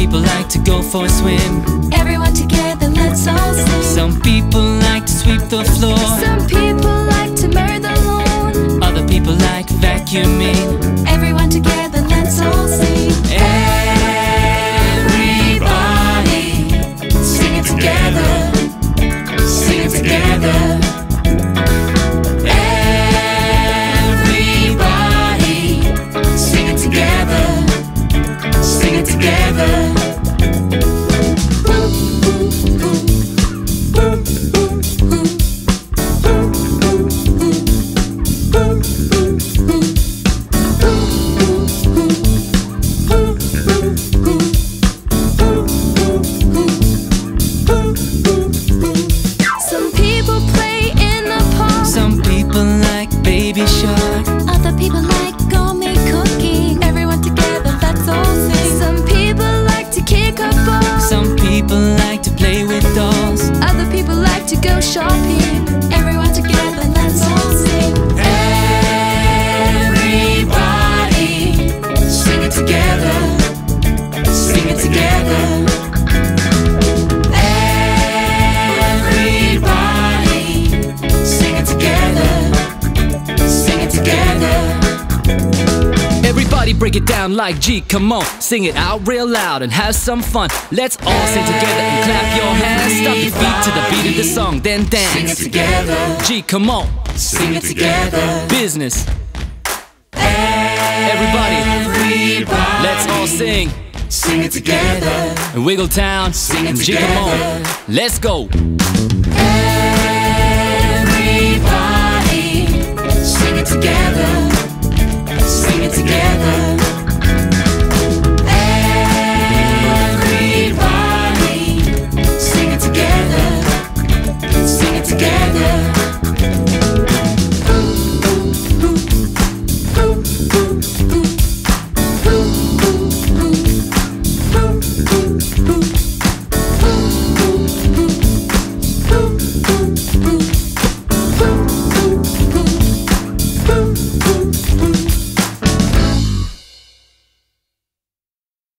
people like to go for a swim. Everyone together, let's all sing. Some people like to sweep the floor. Some people like to mow the lawn. Other people like vacuuming. Everyone together, let's all sing. Everybody, Sing it together. Sing it together. everybody, Sing it together. Sing it together. Some people play in the park. some people like Baby Shark. Other people like gourmet cooking. Everyone together, let's all sing. Some people like to kick a ball. Some people like to play with dolls. Other people like to go shopping. Everyone together, let's all sing. Everybody, Sing it together. Sing it together. everybody, Sing it together. Sing it together. everybody break it down like G, come on. Sing it out real loud and have some fun. Let's all sing together and clap your hands. Stop your feet to the beat of the song, then dance. Sing it together. G, come on. Sing it together. Business. Everybody, let's all sing. Sing it together. Wiggle Town, Sing it G, come on. together. Let's go. Everybody, sing it together.